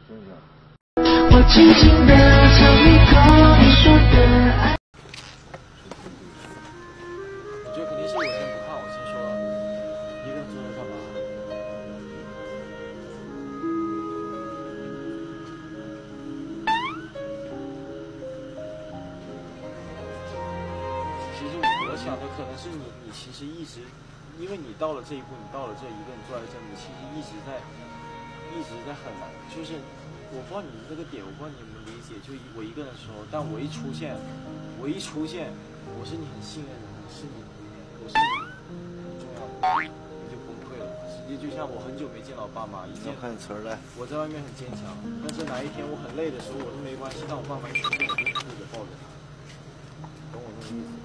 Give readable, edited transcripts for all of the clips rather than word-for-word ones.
我轻轻地尝一口你说的爱。 我觉得肯定是我先不看，我先说一个人坐着干嘛？其实我想的可能是你其实一直，因为你到了这一步，你到了这一个人坐在这，你其实一直在很难，就是我不知道你那个点，我不知道你们理解，就我一个人的时候，但我一出现，我是你很信任的，我是你很重要的，你就崩溃了。实际就像我很久没见到爸妈， 看词儿来， 我在外面很坚强，但是哪一天我很累的时候，我说没关系，但我爸妈一出现，我就哭着抱着他，懂我那个意思吗？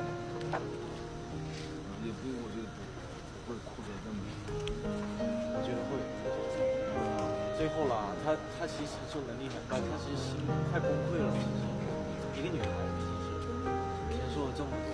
也不，我觉得不会哭得这么。 我觉得会。最后啦，他其实就能力很大，他其实心快崩溃了。其实一个女孩子，其实说了这么多。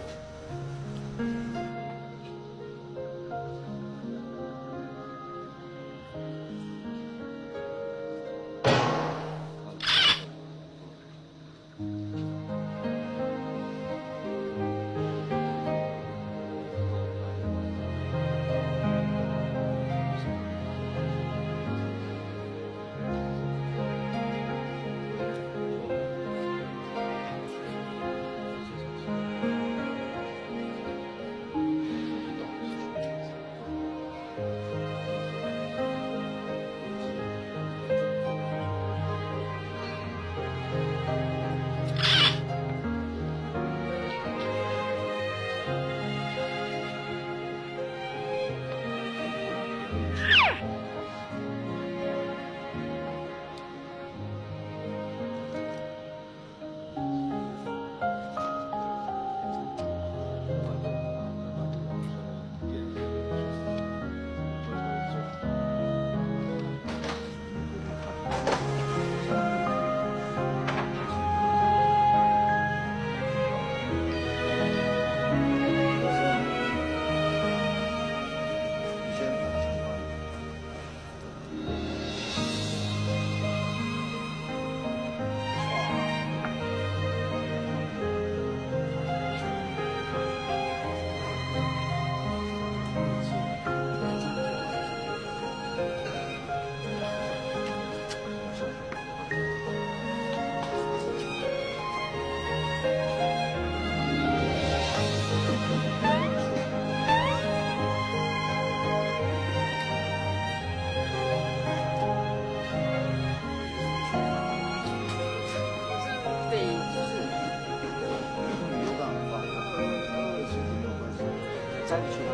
再去。